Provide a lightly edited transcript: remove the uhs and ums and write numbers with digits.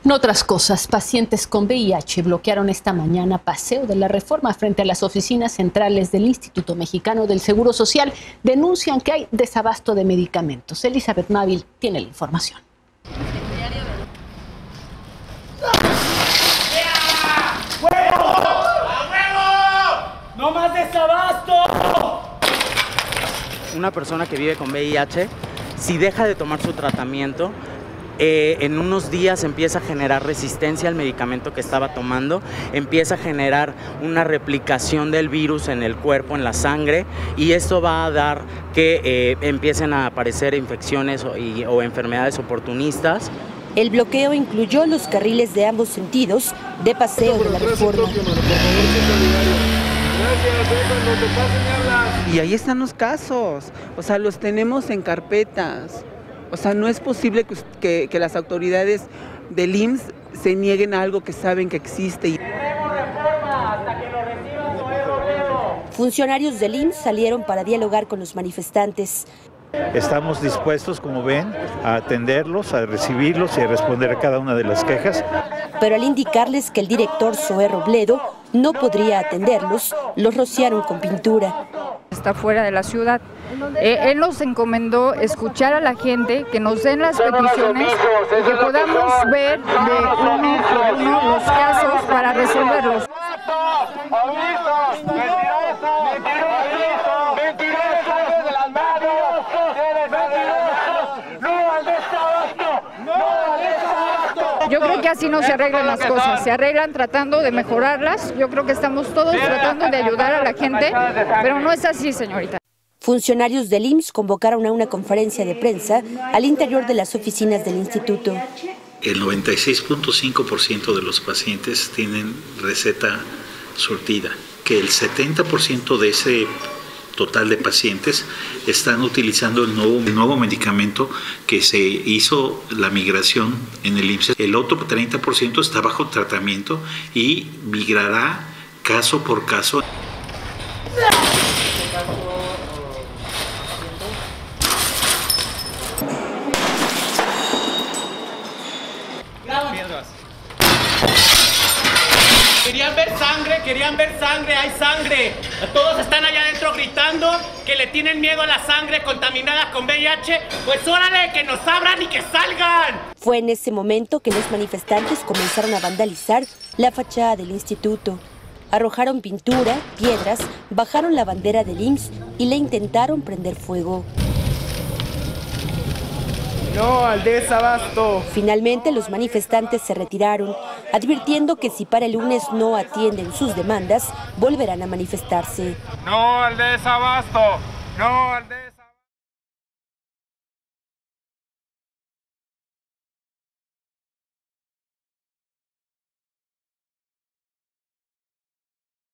En otras cosas, pacientes con VIH bloquearon esta mañana Paseo de la Reforma frente a las oficinas centrales del Instituto Mexicano del Seguro Social. Denuncian que hay desabasto de medicamentos. Elizabeth Mávil tiene la información. ¡No más desabasto! Una persona que vive con VIH, si deja de tomar su tratamiento, en unos días empieza a generar resistencia al medicamento que estaba tomando, empieza a generar una replicación del virus en el cuerpo, en la sangre, y esto va a dar que empiecen a aparecer infecciones o enfermedades oportunistas. El bloqueo incluyó los carriles de ambos sentidos de Paseo de la Reforma. Y ahí están los casos, o sea, los tenemos en carpetas. O sea, no es posible que las autoridades del IMSS se nieguen a algo que saben que existe. Funcionarios del IMSS salieron para dialogar con los manifestantes. Estamos dispuestos, como ven, a atenderlos, a recibirlos y a responder a cada una de las quejas. Pero al indicarles que el director Zoé Robledo no podría atenderlos, los rociaron con pintura. Está fuera de la ciudad. Él nos encomendó escuchar a la gente, que nos den las peticiones y que podamos ver de uno a uno los casos para resolverlos. Yo creo que así no se arreglan las cosas, se arreglan tratando de mejorarlas. Yo creo que estamos todos tratando de ayudar a la gente, pero no es así, señorita. Funcionarios del IMSS convocaron a una conferencia de prensa al interior de las oficinas del instituto. El 96.5% de los pacientes tienen receta surtida, que el 70% de ese total de pacientes están utilizando el nuevo medicamento que se hizo la migración en el IMSS. El otro 30% está bajo tratamiento y migrará caso por caso. Querían ver sangre, hay sangre. Todos están allá adentro gritando que le tienen miedo a la sangre contaminada con VIH. Pues órale, que nos abran y que salgan. Fue en ese momento que los manifestantes comenzaron a vandalizar la fachada del instituto. Arrojaron pintura, piedras, bajaron la bandera del IMSS y le intentaron prender fuego. No al desabasto. Finalmente los manifestantes se retiraron, advirtiendo que si para el lunes no atienden sus demandas, volverán a manifestarse. No al desabasto. No al desabasto.